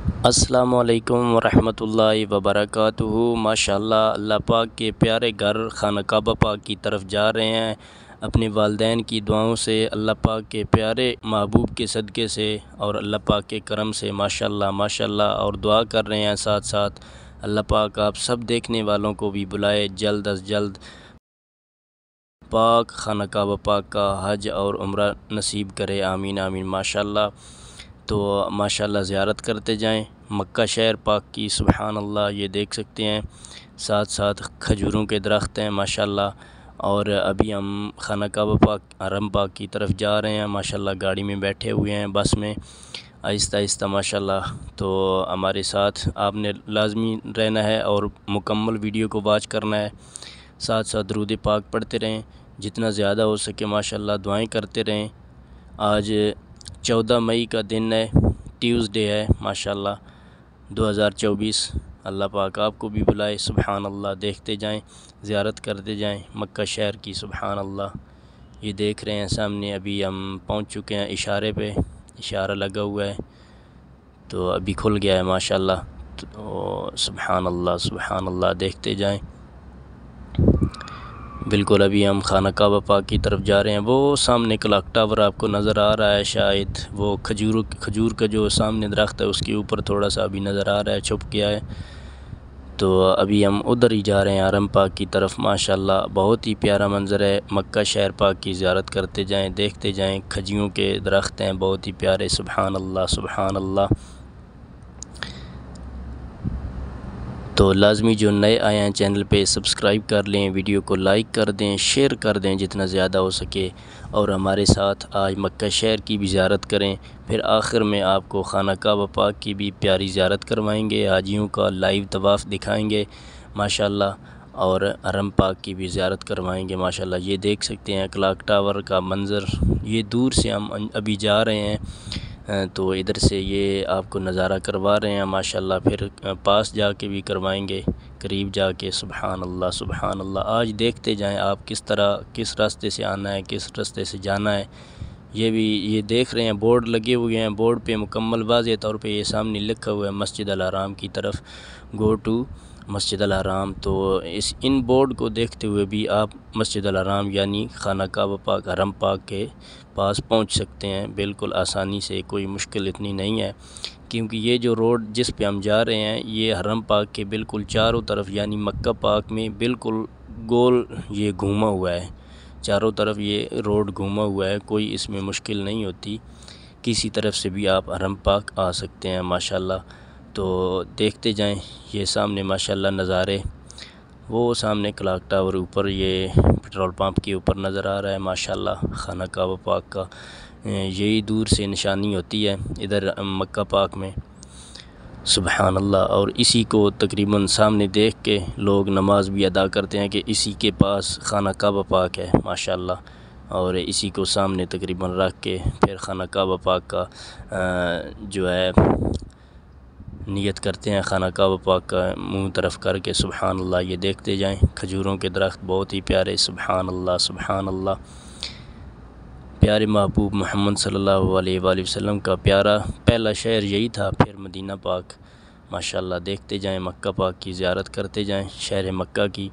السلام علیکم ورحمۃ اللہ وبرکاتہ۔ ماشاءاللہ اللہ پاک کے پیارے گھر خانہ کعبہ پاک کی طرف جا رہے ہیں اپنے والدین کی دعاؤں سے، اللہ پاک کے پیارے محبوب کے صدقے سے اور اللہ پاک کے کرم سے ماشاءاللہ اور دعا کر رہے ہیں ساتھ ساتھ اللہ پاک آپ سب دیکھنے والوں کو بھی بلائے جلد از جلد پاک خانہ کعبہ پاک کا حج اور عمرہ نصیب کرے، آمین آمین۔ ماشاءاللہ تو ماشاءاللہ زیارت کرتے جائیں مکہ شہر پاک کی، سبحان اللہ۔ یہ دیکھ سکتے ہیں ساتھ ساتھ کھجوروں کے درخت ہیں ماشاءاللہ، اور ابھی ہم خانہ کعبہ پاک حرم پاک کی طرف جا رہے ہیں ماشاءاللہ، گاڑی میں بیٹھے ہوئے ہیں بس میں آہستہ آہستہ ماشاءاللہ۔ تو ہمارے ساتھ آپ نے لازمی رہنا ہے اور مکمل ویڈیو کو واچ کرنا ہے، ساتھ ساتھ درود پاک پڑھتے رہیں جتنا زیادہ ہو سکے ماشاءاللہ، دعائیں کرتے رہیں۔ آج 14 مئی کا دن ہے، ٹیوزڈے ہے ماشاءاللہ 2024۔ اللہ پاک آپ کو بھی بلائے، سبحان اللہ۔ دیکھتے جائیں، زیارت کرتے جائیں مکہ شہر کی، سبحان اللہ۔ یہ دیکھ رہے ہیں سامنے، ابھی ہم پہنچ چکے ہیں، اشارے پہ اشارہ لگا ہوا ہے تو ابھی کھل گیا ہے ماشاءاللہ۔ تو سبحان اللہ دیکھتے جائیں۔ بالکل ابھی ہم خانہ کعبہ پاک کی طرف جا رہے ہیں، وہ سامنے کلاک ٹاور آپ کو نظر آ رہا ہے شاید، وہ کھجور کا جو سامنے درخت ہے اس کے اوپر تھوڑا سا ابھی نظر آ رہا ہے، چھپ گیا ہے۔ تو ابھی ہم ادھر ہی جا رہے ہیں حرم پاک کی طرف ماشاءاللہ۔ بہت ہی پیارا منظر ہے، مکہ شہر پاک کی زیارت کرتے جائیں، دیکھتے جائیں، کھجیوں کے درخت ہیں بہت ہی پیارے، سبحان اللہ۔ تو لازمی جو نئے آئے ہیں چینل پہ سبسکرائب کر لیں، ویڈیو کو لائک کر دیں، شیئر کر دیں جتنا زیادہ ہو سکے، اور ہمارے ساتھ آج مکہ شہر کی بھی زیارت کریں۔ پھر آخر میں آپ کو خانہ کعبہ پاک کی بھی پیاری زیارت کروائیں گے، حاجیوں کا لائیو طواف دکھائیں گے ماشاءاللہ، اور حرم پاک کی بھی زیارت کروائیں گے ماشاءاللہ۔ یہ دیکھ سکتے ہیں کلاک ٹاور کا منظر، یہ دور سے ہم ابھی جا رہے ہیں تو ادھر سے یہ آپ کو نظارہ کروا رہے ہیں ماشاءاللہ، پھر پاس جا کے بھی کروائیں گے قریب جا کے، سبحان اللہ۔ آج دیکھتے جائیں آپ کس راستے سے آنا ہے، کس راستے سے جانا ہے۔ یہ دیکھ رہے ہیں بورڈ لگے ہوئے ہیں، بورڈ پہ مکمل واضح طور پہ یہ سامنے لکھا ہوا ہے مسجد الحرام کی طرف، گو ٹو مسجد الحرام۔ تو ان بورڈ کو دیکھتے ہوئے بھی آپ مسجد الحرام یعنی خانہ کعبہ پاک حرم پاک کے پاس پہنچ سکتے ہیں بالکل آسانی سے، کوئی مشکل اتنی نہیں ہے، کیونکہ یہ جو روڈ جس پہ ہم جا رہے ہیں یہ حرم پاک کے بالکل چاروں طرف یعنی مکہ پاک میں بالکل گول یہ گھوما ہوا ہے، چاروں طرف یہ روڈ گھوما ہوا ہے، کوئی اس میں مشکل نہیں ہوتی، کسی طرف سے بھی آپ حرم پاک آ سکتے ہیں ماشاءاللہ۔ تو دیکھتے جائیں یہ سامنے ماشاءاللہ نظارے، وہ سامنے کلاک ٹاور اوپر یہ پٹرول پمپ کے اوپر نظر آ رہا ہے ماشاءاللہ خانہ کعبہ پاک کا، یہی دور سے نشانی ہوتی ہے ادھر مکہ پاک میں، سبحان اللہ۔ اور اسی کو تقریباً سامنے دیکھ کے لوگ نماز بھی ادا کرتے ہیں کہ اسی کے پاس خانہ کعبہ پاک ہے ماشاءاللہ، اور اسی کو سامنے تقریباً رکھ کے پھر خانہ کعبہ پاک کا جو ہے نیت کرتے ہیں، خانہ کعبہ پاک کا منہ طرف کر کے، سبحان اللہ۔ یہ دیکھتے جائیں کھجوروں کے درخت بہت ہی پیارے، سبحان اللہ۔ پیارے محبوب محمد صلی اللہ علیہ وآلہ وسلم کا پیارا پہلا شہر یہی تھا، پھر مدینہ پاک ماشاءاللہ۔ دیکھتے جائیں مکہ پاک کی زیارت کرتے جائیں، شہر مکہ کی،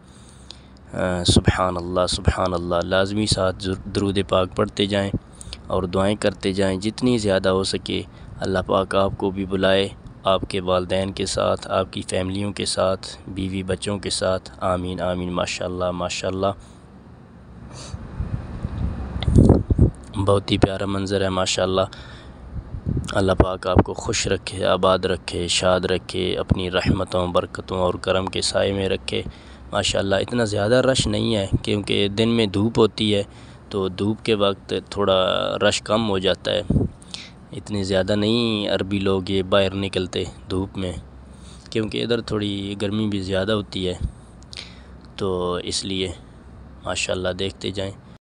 سبحان اللہ۔ لازمی ساتھ درود پاک پڑھتے جائیں اور دعائیں کرتے جائیں جتنی زیادہ ہو سکے، اللہ پاک آپ کو بھی بلائے، آپ کے والدین کے ساتھ، آپ کی فیملیوں کے ساتھ، بیوی بچوں کے ساتھ، آمین ماشاءاللہ۔ بہت ہی پیارا منظر ہے ماشاءاللہ۔ اللہ پاک آپ کو خوش رکھے، آباد رکھے، شاد رکھے، اپنی رحمتوں، برکتوں اور کرم کے سائے میں رکھے ماشاءاللہ۔ اتنا زیادہ رش نہیں ہے کیونکہ دن میں دھوپ ہوتی ہے، تو دھوپ کے وقت تھوڑا رش کم ہو جاتا ہے، اتنے زیادہ نہیں عربی لوگ یہ باہر نکلتے دھوپ میں، کیونکہ ادھر تھوڑی گرمی بھی زیادہ ہوتی ہے، تو اس لیے ماشاءاللہ دیکھتے جائیں۔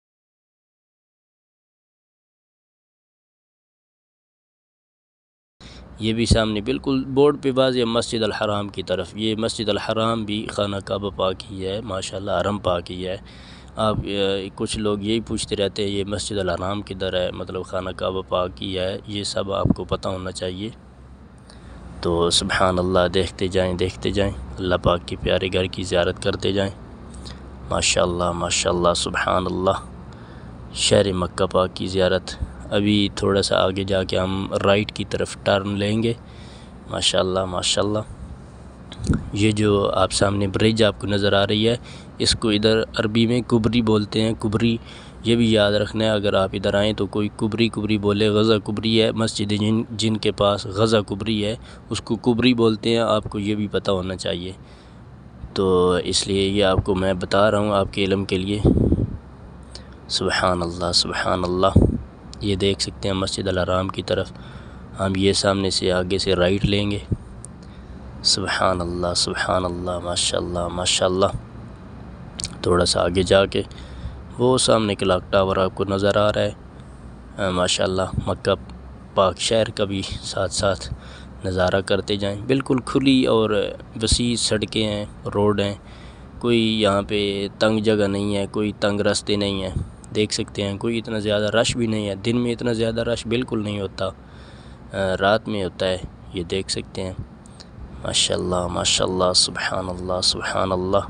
یہ بھی سامنے بالکل بورڈ پہ واضح مسجد الحرام کی طرف، یہ مسجد الحرام بھی خانہ کعبہ پاک ہی ہے ماشاءاللہ، حرم پاک ہی ہے۔ آپ کچھ لوگ یہی پوچھتے رہتے ہیں یہ مسجد الحرام کدھر ہے، مطلب خانہ کعبہ پاک ہی ہے، یہ سب آپ کو پتہ ہونا چاہیے۔ تو سبحان اللہ دیکھتے جائیں اللہ پاک کے پیارے گھر کی زیارت کرتے جائیں۔ ماشاءاللہ سبحان اللہ، شہر مکہ پاک کی زیارت۔ ابھی تھوڑا سا آگے جا کے ہم رائٹ کی طرف ٹرن لیں گے۔ ماشاءاللہ یہ جو آپ سامنے برج آپ کو نظر آ رہی ہے، اس کو ادھر عربی میں کبری بولتے ہیں۔ کبری یہ بھی یاد رکھنا ہے، اگر آپ ادھر آئیں تو کوئی کبری بولے، غزہ کبری ہے، مسجد جن کے پاس غزہ کبری ہے اس کو کبری بولتے ہیں، آپ کو یہ بھی پتہ ہونا چاہیے۔ تو اس لیے یہ آپ کو میں بتا رہا ہوں آپ کے علم کے لیے۔ سبحان اللہ، یہ دیکھ سکتے ہیں مسجد الحرام کی طرف ہم یہ سامنے سے آگے سے رائٹ لیں گے۔ سبحان اللہ، ماشاءاللہ۔ تھوڑا سا آگے جا کے وہ سامنے کلاک ٹاور آپ کو نظر آ رہا ہے۔ ماشاءاللہ مکہ پاک شہر کا بھی ساتھ نظارہ کرتے جائیں۔ بالکل کھلی اور وسیع سڑکیں ہیں، روڈ ہیں، کوئی یہاں پہ تنگ جگہ نہیں ہے، کوئی تنگ راستے نہیں ہیں۔ دیکھ سکتے ہیں کوئی اتنا زیادہ رش بھی نہیں ہے، دن میں اتنا زیادہ رش بالکل نہیں ہوتا، رات میں ہوتا ہے، یہ دیکھ سکتے ہیں۔ ماشاءاللہ سبحان اللہ۔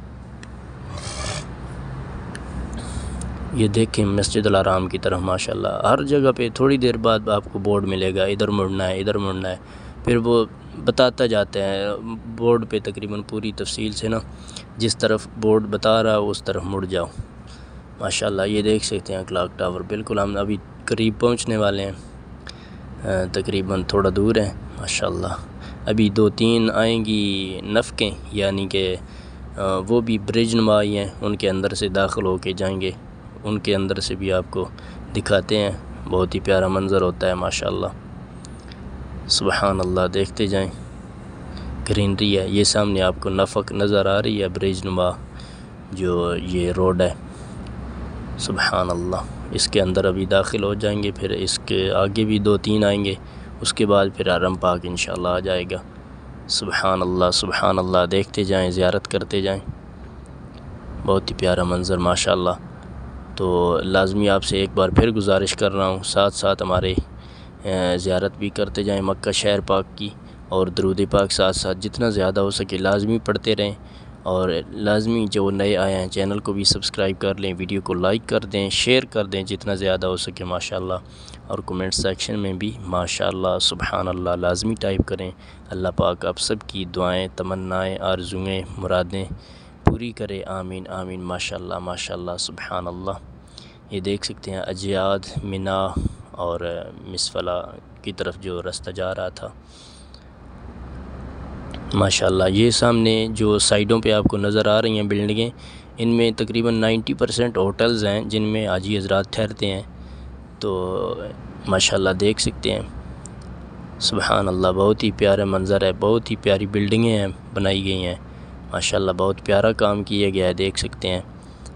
یہ دیکھیں مسجد الحرام کی طرف ماشاءاللہ ہر جگہ پہ تھوڑی دیر بعد آپ کو بورڈ ملے گا، ادھر مڑنا ہے، پھر وہ بتاتا جاتا ہے بورڈ پہ تقریباً پوری تفصیل سے نا، جس طرف بورڈ بتا رہا اس طرف مڑ جاؤ۔ ماشاءاللہ یہ دیکھ سکتے ہیں کلاک ٹاور، بالکل ہم ابھی قریب پہنچنے والے ہیں، تقریباً تھوڑا دور ہیں۔ ماشاءاللہ ابھی 2-3 آئیں گی نفقیں، یعنی کہ وہ بھی برج نمائی ہیں، ان کے اندر سے داخل ہو کے جائیں گے، ان کے اندر سے بھی آپ کو دکھاتے ہیں، بہت ہی پیارا منظر ہوتا ہے ماشاءاللہ۔ سبحان اللہ، دیکھتے جائیں، گرینری ہے، یہ سامنے آپ کو نفق نظر آ رہی ہے، برج نما جو یہ روڈ ہے۔ سبحان اللہ، اس کے اندر ابھی داخل ہو جائیں گے، پھر اس کے آگے بھی 2-3 آئیں گے، اس کے بعد پھر حرم پاک انشاءاللہ آ جائے گا۔ سبحان اللہ، دیکھتے جائیں، زیارت کرتے جائیں، بہت ہی پیارا منظر ماشاءاللہ۔ تو لازمی آپ سے ایک بار پھر گزارش کر رہا ہوں، ساتھ ہمارے زیارت بھی کرتے جائیں مکہ شہر پاک کی، اور درود پاک ساتھ جتنا زیادہ ہو سکے لازمی پڑھتے رہیں، اور لازمی جو نئے آئے ہیں چینل کو بھی سبسکرائب کر لیں، ویڈیو کو لائک کر دیں، شیئر کر دیں جتنا زیادہ ہو سکے ماشاءاللہ، اور کمنٹ سیکشن میں بھی ماشاءاللہ سبحان اللہ لازمی ٹائپ کریں۔ اللہ پاک آپ سب کی دعائیں، تمنائیں، آرزوئیں، مرادیں پوری کرے، آمین ماشاءاللہ سبحان اللہ۔ یہ دیکھ سکتے ہیں اجیاد، منا اور مسفلا کی طرف جو راستہ جا رہا تھا ماشاءاللہ۔ یہ سامنے جو سائیڈوں پہ آپ کو نظر آ رہی ہیں بلڈنگیں، ان میں تقریباً 90% ہوٹلز ہیں جن میں حاجی حضرات ٹھہرتے ہیں، تو ماشاءاللہ دیکھ سکتے ہیں۔ سبحان اللہ، بہت ہی پیارا منظر ہے، بہت ہی پیاری بلڈنگیں ہیں بنائی گئی ہیں ماشاءاللہ، بہت پیارا کام کیا گیا ہے، دیکھ سکتے ہیں۔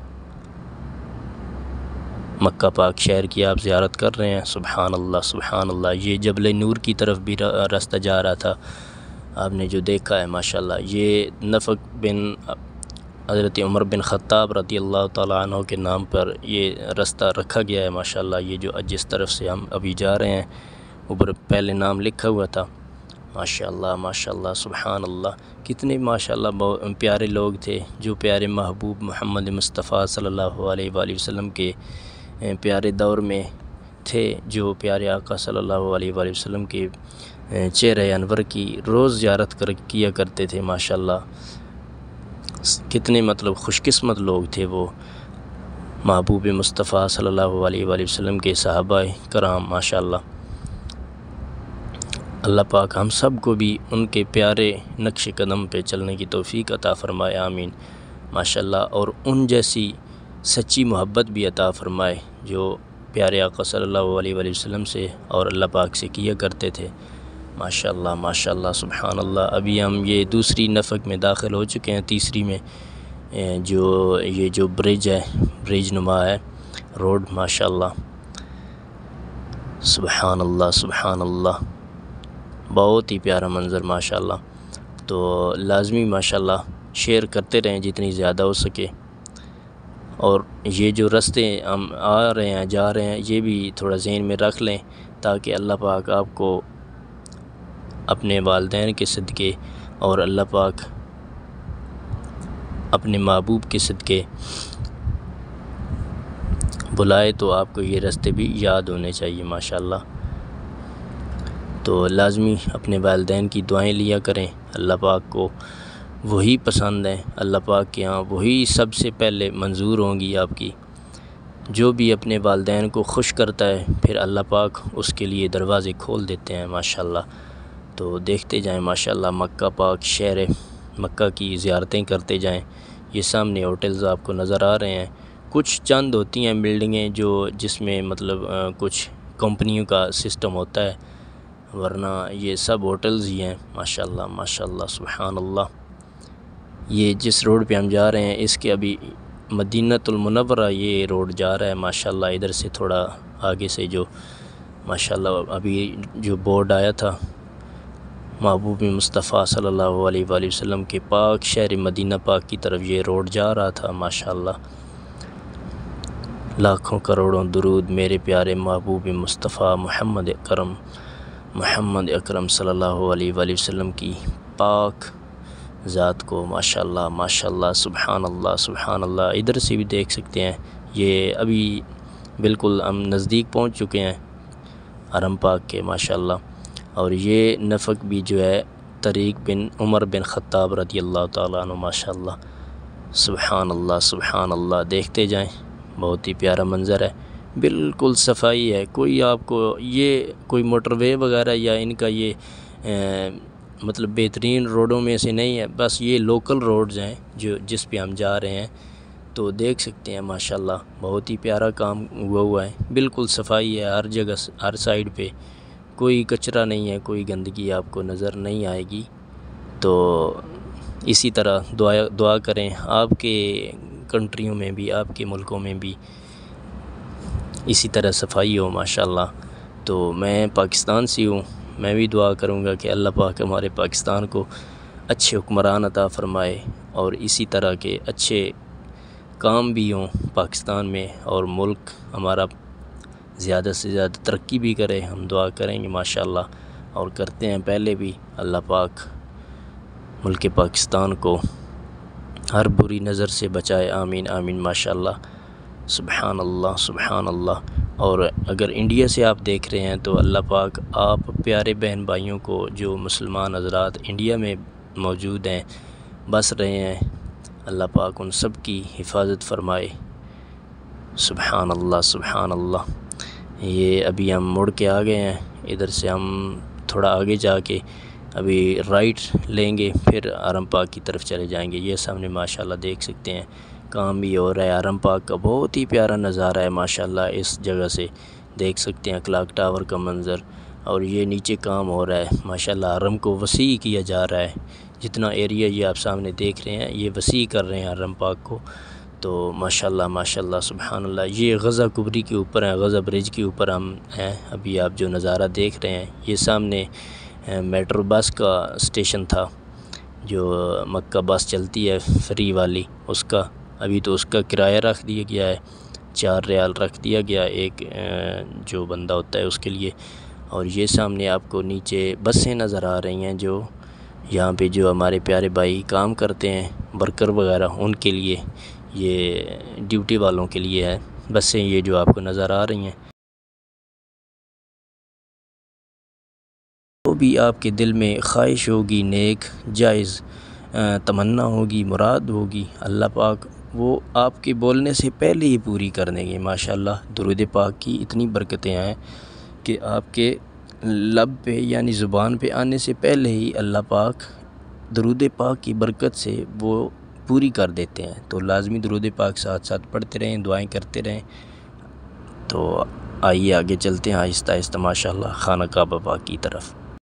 مکہ پاک شہر کی آپ زیارت کر رہے ہیں، سبحان اللہ۔ یہ جبل نور کی طرف بھی راستہ جا رہا تھا، آپ نے جو دیکھا ہے ماشاءاللہ، یہ نفق بن حضرت عمر بن خطاب رضی اللہ تعالیٰ عنہ کے نام پر یہ راستہ رکھا گیا ہے ماشاءاللہ۔ یہ جو جس طرف سے ہم ابھی جا رہے ہیں اوپر پہلے نام لکھا ہوا تھا ماشاءاللہ سبحان اللہ۔ کتنے ماشاءاللہ بہت پیارے لوگ تھے، جو پیارے محبوب محمد مصطفیٰ صلی اللہ علیہ وآلہ وسلم کے پیارے دور میں تھے، جو پیارے آقا صلی اللہ علیہ وآلہ وسلم کے چہرہ انور کی روز زیارت کیا کرتے تھے ماشاءاللہ۔ کتنے خوش قسمت لوگ تھے وہ محبوب مصطفیٰ صلی اللہ علیہ وآلہ وسلم کے صحابہ کرام ماشاءاللہ۔ اللہ پاک ہم سب کو بھی ان کے پیارے نقش قدم پہ چلنے کی توفیق عطا فرمائے، آمین ماشاءاللہ، اور ان جیسی سچی محبت بھی عطا فرمائے جو پیارے آقا صلی اللہ علیہ وآلہ وسلم سے اور اللہ پاک سے کیا کرتے تھے ماشاءاللہ سبحان اللہ۔ ابھی ہم یہ دوسری نفق میں داخل ہو چکے ہیں، تیسری میں یہ جو برج ہے، برج نما ہے روڈ ماشاءاللہ۔ سبحان اللہ، بہت ہی پیارا منظر ماشاءاللہ۔ تو لازمی ماشاءاللہ شیئر کرتے رہیں جتنی زیادہ ہو سکے، اور یہ جو راستے ہم آ رہے ہیں جا رہے ہیں یہ بھی تھوڑا ذہن میں رکھ لیں، تاکہ اللہ پاک آپ کو اپنے والدین کے صدقے اور اللہ پاک اپنے محبوب کے صدقے بلائے تو آپ کو یہ راستے بھی یاد ہونے چاہیے ماشاءاللہ۔ تو لازمی اپنے والدین کی دعائیں لیا کریں، اللہ پاک کو وہی پسند ہیں، اللہ پاک کے ہاں وہی سب سے پہلے منظور ہوں گی آپ کی۔ جو بھی اپنے والدین کو خوش کرتا ہے پھر اللہ پاک اس کے لیے دروازے کھول دیتے ہیں ماشاءاللہ۔ تو دیکھتے جائیں ماشاءاللہ مکہ پاک شہر مکہ کی زیارتیں کرتے جائیں۔ یہ سامنے ہوٹلز آپ کو نظر آ رہے ہیں، کچھ چند ہوتی ہیں بلڈنگیں جس میں مطلب کچھ کمپنیوں کا سسٹم ہوتا ہے، ورنہ یہ سب ہوٹلز ہی ہیں ماشاءاللہ ماشاءاللہ سبحان اللہ۔ یہ جس روڈ پہ ہم جا رہے ہیں اس کے ابھی مدینہ المنورہ یہ روڈ جا رہا ہے ماشاءاللہ، ادھر سے تھوڑا آگے سے جو ماشاءاللہ ابھی جو بورڈ آیا تھا محبوب مصطفیٰ صلی اللہ علیہ وآلہ وسلم کے پاک شہر مدینہ پاک کی طرف یہ روڈ جا رہا تھا ماشاءاللہ۔ لاکھوں کروڑوں درود میرے پیارے محبوب مصطفیٰ محمد اکرم صلی اللہ علیہ وآلہ وسلم کی پاک ذات کو ماشاءاللہ ماشاءاللہ سبحان اللہ سبحان اللہ۔ ادھر سے بھی دیکھ سکتے ہیں، یہ ابھی بالکل ہم نزدیک پہنچ چکے ہیں حرم پاک کے ماشاءاللہ۔ اور یہ نفق بھی جو ہے طریق بن عمر بن خطاب رضی اللہ تعالیٰ عنہ ماشاءاللہ سبحان اللہ سبحان اللہ۔ دیکھتے جائیں، بہت ہی پیارا منظر ہے، بالکل صفائی ہے، کوئی آپ کو یہ کوئی موٹر وے وغیرہ یا ان کا یہ مطلب بہترین روڈوں میں سے نہیں ہے، بس یہ لوکل روڈز ہیں جس پہ ہم جا رہے ہیں۔ تو دیکھ سکتے ہیں ماشاءاللہ بہت ہی پیارا کام ہوا ہے، بالکل صفائی ہے ہر جگہ، ہر سائیڈ پہ کوئی کچرا نہیں ہے، کوئی گندگی آپ کو نظر نہیں آئے گی۔ تو اسی طرح دعا کریں آپ کے کنٹریوں میں بھی، آپ کے ملکوں میں بھی اسی طرح صفائی ہو ماشاءاللہ۔ تو میں پاکستان سے ہوں، میں بھی دعا کروں گا کہ اللہ پاک ہمارے پاکستان کو اچھے حکمران عطا فرمائے اور اسی طرح کے اچھے کام بھی ہوں پاکستان میں، اور ملک ہمارا زیادہ سے زیادہ ترقی بھی کرے، ہم دعا کریں گے ماشاءاللہ اور کرتے ہیں پہلے بھی۔ اللہ پاک ملک پاکستان کو ہر بری نظر سے بچائے، آمین آمین ماشاءاللہ سبحان اللہ سبحان اللہ۔ اور اگر انڈیا سے آپ دیکھ رہے ہیں تو اللہ پاک آپ پیارے بہن بھائیوں کو جو مسلمان حضرات انڈیا میں موجود ہیں، بس رہے ہیں، اللہ پاک ان سب کی حفاظت فرمائے سبحان اللہ سبحان اللہ۔ یہ ابھی ہم مڑ کے آ گئے ہیں، ادھر سے ہم تھوڑا آگے جا کے ابھی رائٹ لیں گے، پھر حرم پاک کی طرف چلے جائیں گے۔ یہ سامنے ماشاءاللہ دیکھ سکتے ہیں کام بھی ہو رہا ہے، حرم پاک کا بہت ہی پیارا نظارہ ہے ماشاءاللہ۔ اس جگہ سے دیکھ سکتے ہیں کلاک ٹاور کا منظر، اور یہ نیچے کام ہو رہا ہے ماشاءاللہ، حرم کو وسیع کیا جا رہا ہے۔ جتنا ایریا یہ آپ سامنے دیکھ رہے ہیں یہ وسیع کر رہے ہیں حرم پاک کو، تو ماشاءاللہ ماشاءاللہ سبحان اللہ۔ یہ غزہ کبری کے اوپر ہیں، غزہ برج کے اوپر ہم ہیں ابھی، آپ جو نظارہ دیکھ رہے ہیں یہ سامنے میٹرو بس کا اسٹیشن تھا، جو مکہ بس چلتی ہے فری والی، اس کا ابھی تو اس کا کرایہ رکھ دیا گیا ہے، 4 ریال رکھ دیا گیا ایک جو بندہ ہوتا ہے اس کے لیے۔ اور یہ سامنے آپ کو نیچے بسیں نظر آ رہی ہیں، جو یہاں پہ جو ہمارے پیارے بھائی کام کرتے ہیں ورکر وغیرہ، ان کے لیے یہ ڈیوٹی والوں کے لیے ہے بسیں، یہ جو آپ کو نظر آ رہی ہیں۔ جو بھی آپ کے دل میں خواہش ہوگی، نیک جائز تمنا ہوگی، مراد ہوگی، اللہ پاک وہ آپ کے بولنے سے پہلے ہی پوری کر دیں گے ماشاءاللہ۔ درود پاک کی اتنی برکتیں ہیں کہ آپ کے لب پہ یعنی زبان پہ آنے سے پہلے ہی اللہ پاک درود پاک کی برکت سے وہ پوری کر دیتے ہیں۔ تو لازمی درود پاک ساتھ ساتھ پڑھتے رہیں، دعائیں کرتے رہیں۔ تو آئیے آگے چلتے ہیں آہستہ آہستہ ماشاءاللہ خانہ کعبہ پاک کی طرف۔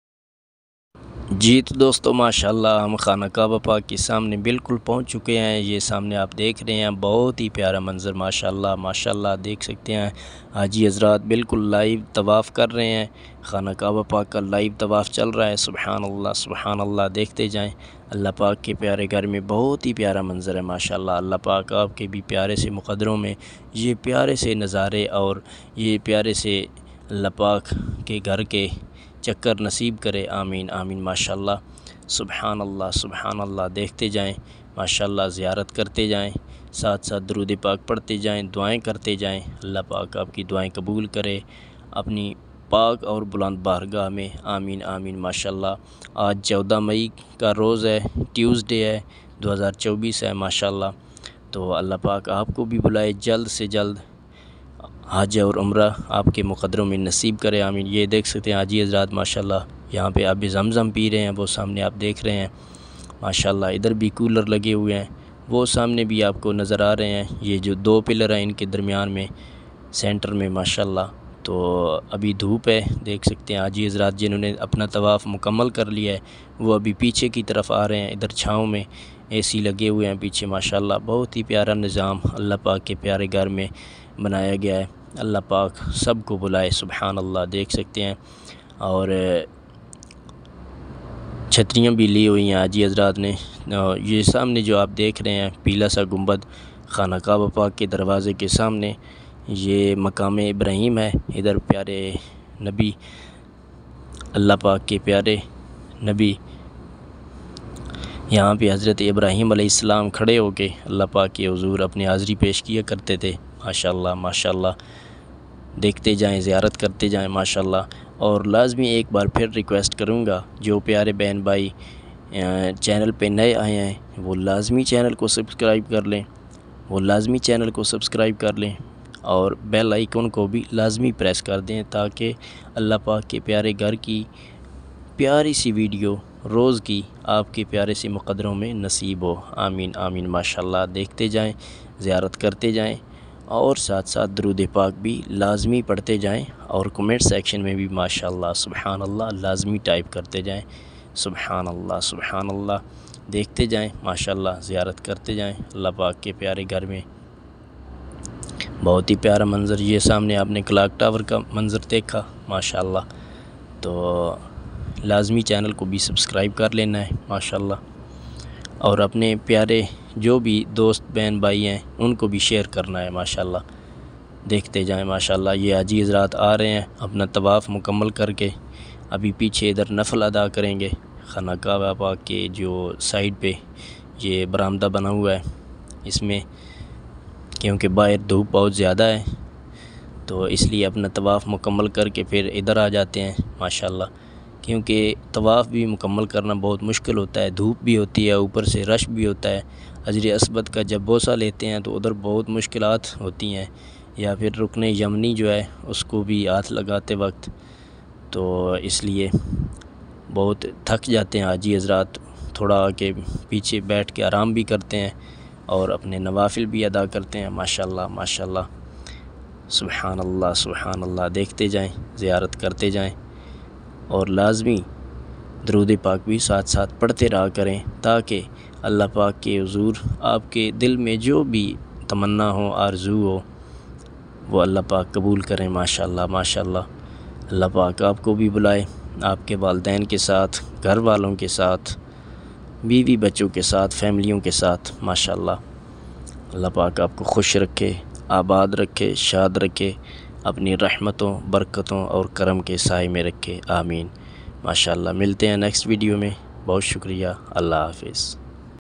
جی تو دوستو ماشاءاللہ ہم خانہ کعبہ پاک کے سامنے بالکل پہنچ چکے ہیں۔ یہ سامنے آپ دیکھ رہے ہیں بہت ہی پیارا منظر ماشاءاللہ ماشاءاللہ، دیکھ سکتے ہیں حاجی حضرات بالکل لائیو طواف کر رہے ہیں، خانہ کعبہ پاک کا لائیو طواف چل رہا ہے، سبحان اللہ سبحان اللہ۔ دیکھتے جائیں اللہ پاک کے پیارے گھر میں بہت ہی پیارا منظر ہے ماشاءاللہ۔ اللہ پاک آپ کے بھی پیارے سے مقدروں میں یہ پیارے سے نظارے اور یہ پیارے سے اللہ پاک کے گھر کے چکر نصیب کرے، آمین آمین ماشاءاللہ۔ سبحان اللہ سبحان اللہ، دیکھتے جائیں ماشاءاللہ، زیارت کرتے جائیں، ساتھ ساتھ درود پاک پڑھتے جائیں، دعائیں کرتے جائیں، اللہ پاک آپ کی دعائیں قبول کرے اپنی پاک اور بلند بارگاہ میں، آمین آمین ماشاءاللہ۔ آج 14 مئی کا روز ہے، ٹیوزڈے ہے، 2024 ہے ماشاءاللہ۔ تو اللہ پاک آپ کو بھی بلائے جلد سے جلد حج اور عمرہ آپ کے مقدروں میں نصیب کرے، آمین۔ یہ دیکھ سکتے ہیں حاجی حضرات ماشاءاللہ یہاں پہ آب زمزم پی رہے ہیں، وہ سامنے آپ دیکھ رہے ہیں ماشاءاللہ۔ ادھر بھی کولر لگے ہوئے ہیں، وہ سامنے بھی آپ کو نظر آ رہے ہیں، یہ جو 2 پلر ہیں ان کے درمیان میں سینٹر میں ماشاءاللہ۔ تو ابھی دھوپ ہے، دیکھ سکتے ہیں حاجی حضرات جنہوں نے اپنا طواف مکمل کر لیا ہے وہ ابھی پیچھے کی طرف آ رہے ہیں، ادھر چھاؤں میں اے سی لگے ہوئے ہیں پیچھے ماشاءاللہ۔ بہت ہی پیارا نظام اللہ پاک کے پیارے گھر میں بنایا گیا ہے، اللہ پاک سب کو بلائے، سبحان اللہ۔ دیکھ سکتے ہیں اور چھتریاں بھی لی ہوئی ہیں حاجی حضرات نے۔ یہ سامنے جو آپ دیکھ رہے ہیں پیلا سا گنبد خانہ کعبہ پاک کے دروازے کے سامنے، یہ مقام ابراہیم ہے۔ ادھر پیارے نبی، اللہ پاک کے پیارے نبی، یہاں پہ حضرت ابراہیم علیہ السلام کھڑے ہو کے اللہ پاک کے حضور اپنی حاضری پیش کیا کرتے تھے ماشاءاللہ ماشاءاللہ۔ دیکھتے جائیں، زیارت کرتے جائیں ماشاءاللہ۔ اور لازمی ایک بار پھر ریکویسٹ کروں گا، جو پیارے بہن بھائی چینل پہ نئے آئے ہیں وہ لازمی چینل کو سبسکرائب کر لیں، اور بیل آئیکن کو بھی لازمی پریس کر دیں تاکہ اللہ پاک کے پیارے گھر کی پیاری سی ویڈیو روز کی آپ کے پیارے سے مقدروں میں نصیب ہو، آمین آمین ماشاءاللہ۔ دیکھتے جائیں، زیارت کرتے جائیں، اور ساتھ ساتھ درود پاک بھی لازمی پڑھتے جائیں، اور کمنٹ سیکشن میں بھی ماشاءاللہ سبحان اللہ لازمی ٹائپ کرتے جائیں، سبحان اللہ سبحان اللہ۔ دیکھتے جائیں ماشاءاللہ، زیارت کرتے جائیں اللہ پاک کے پیارے گھر میں۔ بہت ہی پیارا منظر، یہ سامنے آپ نے کلاک ٹاور کا منظر دیکھا ماشاءاللہ۔ تو لازمی چینل کو بھی سبسکرائب کر لینا ہے ماشاءاللہ، اور اپنے پیارے جو بھی دوست بہن بھائی ہیں ان کو بھی شیئر کرنا ہے ماشاءاللہ۔ دیکھتے جائیں ماشاءاللہ۔ یہ حاجی حضرات آ رہے ہیں اپنا طواف مکمل کر کے، ابھی پیچھے ادھر نفل ادا کریں گے۔ خانہ کعبہ پاک کے جو سائیڈ پہ یہ برآمدہ بنا ہوا ہے، اس میں کیونکہ باہر دھوپ بہت زیادہ ہے تو اس لیے اپنا طواف مکمل کر کے پھر ادھر آ جاتے ہیں ماشاءاللہ، کیونکہ طواف بھی مکمل کرنا بہت مشکل ہوتا ہے، دھوپ بھی ہوتی ہے، اوپر سے رش بھی ہوتا ہے۔ حجر اسود کا جب بوسہ لیتے ہیں تو ادھر بہت مشکلات ہوتی ہیں، یا پھر رکن یمنی جو ہے اس کو بھی ہاتھ لگاتے وقت، تو اس لیے بہت تھک جاتے ہیں حاجی حضرات، تھوڑا آ کے پیچھے بیٹھ کے آرام بھی کرتے ہیں اور اپنے نوافل بھی ادا کرتے ہیں ماشاءاللہ ماشاءاللہ۔ سبحان اللہ سبحان اللہ۔ دیکھتے جائیں، زیارت کرتے جائیں، اور لازمی درود پاک بھی ساتھ ساتھ پڑھتے رہا کریں تاکہ اللہ پاک کے حضور آپ کے دل میں جو بھی تمنا ہو، آرزو ہو، وہ اللہ پاک قبول کریں ماشاءاللہ ماشاءاللہ۔ اللہ پاک آپ کو بھی بلائے، آپ کے والدین کے ساتھ، گھر والوں کے ساتھ، بیوی بچوں کے ساتھ، فیملیوں کے ساتھ ماشاءاللہ۔ اللہ پاک آپ کو خوش رکھے، آباد رکھے، شاد رکھے، اپنی رحمتوں، برکتوں اور کرم کے سائے میں رکھے، آمین ماشاءاللہ۔ ملتے ہیں نیکسٹ ویڈیو میں، بہت شکریہ، اللہ حافظ۔